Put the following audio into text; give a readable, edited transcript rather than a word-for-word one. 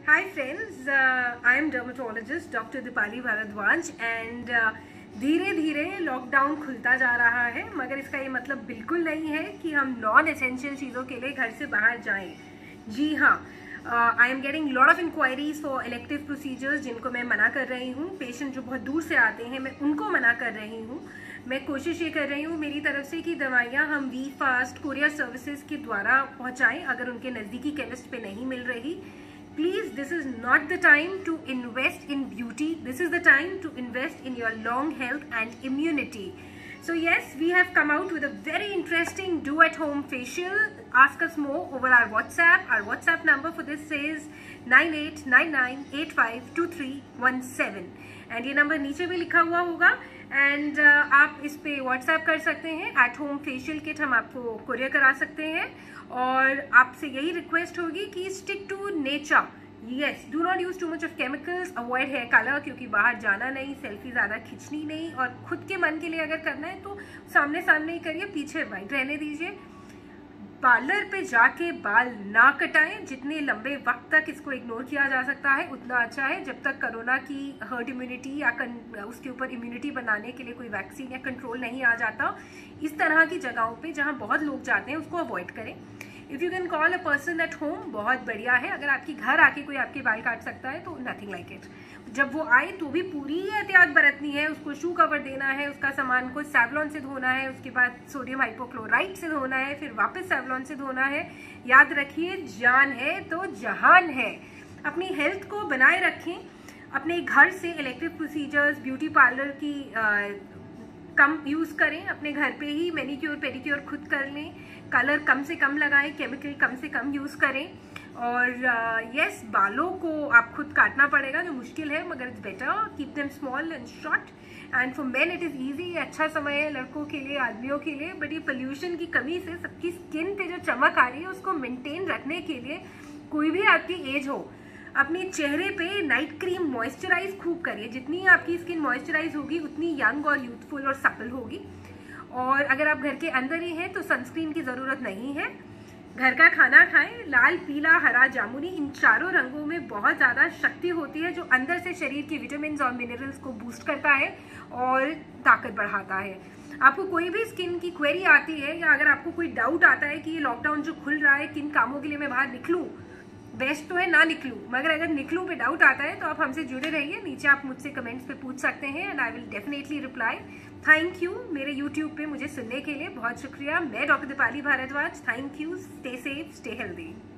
Hi friends, I am dermatologist Dr. Dipali Bharadwaj and धीरे धीरे lockdown खुलता जा रहा है, मगर इसका ये मतलब बिल्कुल नहीं है कि हम नॉन एसेंशियल चीज़ों के लिए घर से बाहर जाएं। जी हाँ, I am getting lot of inquiries for elective procedures जिनको मैं मना कर रही हूँ। पेशेंट जो बहुत दूर से आते हैं मैं उनको मना कर रही हूँ। मैं कोशिश ये कर रही हूँ मेरी तरफ से कि दवाइयाँ हम वी फास्ट कुरियर सर्विसेज के द्वारा पहुँचाएँ अगर उनके नज़दीकी केमिस्ट पे नहीं मिल रही। Please, this is not the time to invest in beauty. This is the time to invest in your long health and immunity. So yes, we have come out with a very interesting do-at-home facial. Ask us more over our WhatsApp. Our WhatsApp number for this is 9899852317. And ये number नीचे भी लिखा हुआ होगा। And आप इस पे WhatsApp कर सकते हैं। एट होम फेशियल किट हम आपको कुरियर करा सकते हैं और आपसे यही रिक्वेस्ट होगी कि stick to nature. Yes, do not use too much of chemicals, avoid hair colour क्योंकि बाहर जाना नहीं, सेल्फी ज़्यादा खींचनी नहीं, और खुद के मन के लिए अगर करना है तो सामने सामने ही करिए, पीछे वाइट रहने दीजिए। पार्लर पे जाके बाल ना कटाएं। जितने लंबे वक्त तक इसको इग्नोर किया जा सकता है उतना अच्छा है, जब तक कोरोना की हर्ड इम्यूनिटी या उसके ऊपर इम्यूनिटी बनाने के लिए कोई वैक्सीन या कंट्रोल नहीं आ जाता। इस तरह की जगहों पे जहां बहुत लोग जाते हैं उसको अवॉइड करें। If you can call a person at home, बहुत बढ़िया है। अगर आपके घर आके कोई आपके बाल काट सकता है तो नथिंग लाइक इट। जब वो आए तो भी पूरी एहतियात बरतनी है। उसको शू कवर देना है, उसका सामान को सेवलॉन से धोना है, उसके बाद सोडियम हाइपोक्लोराइड से धोना है, फिर वापस सेवलॉन से धोना है। याद रखिए, जान है तो जहान है। अपनी हेल्थ को बनाए रखें। अपने घर से इलेक्टिव प्रोसीजर्स, ब्यूटी पार्लर की कम यूज़ करें। अपने घर पे ही मैनिक्योर पेडिक्योर खुद कर लें। कलर कम से कम लगाएं, केमिकल कम से कम यूज़ करें। और यस, बालों को आप खुद काटना पड़ेगा जो मुश्किल है, मगर it's better keep them small and short. And for men it is easy. ये अच्छा समय है लड़कों के लिए, आदमियों के लिए। बट ये पोल्यूशन की कमी से सबकी स्किन पे जो चमक आ रही है उसको मेंटेन रखने के लिए, कोई भी आपकी एज हो, अपने चेहरे पे नाइट क्रीम मॉइस्चराइज खूब करिए। जितनी आपकी स्किन मॉइस्चराइज होगी उतनी यंग और यूथफुल और सपल होगी। और अगर आप घर के अंदर ही हैं तो सनस्क्रीन की ज़रूरत नहीं है। घर का खाना खाएं। लाल, पीला, हरा, जामुनी, इन चारों रंगों में बहुत ज़्यादा शक्ति होती है जो अंदर से शरीर के विटामिन और मिनरल्स को बूस्ट करता है और ताकत बढ़ाता है। आपको कोई भी स्किन की क्वेरी आती है या अगर आपको कोई डाउट आता है कि ये लॉकडाउन जो खुल रहा है किन कामों के लिए मैं बाहर निकलूँ, बेस्ट तो है ना निकलूं, मगर अगर निकलूं पे डाउट आता है तो आप हमसे जुड़े रहिए। नीचे आप मुझसे कमेंट्स पे पूछ सकते हैं and I will definitely reply. Thank you मेरे यूट्यूब पे मुझे सुनने के लिए, बहुत शुक्रिया। मैं doctor Deepali Bhardwaj. Thank you. Stay safe, stay healthy.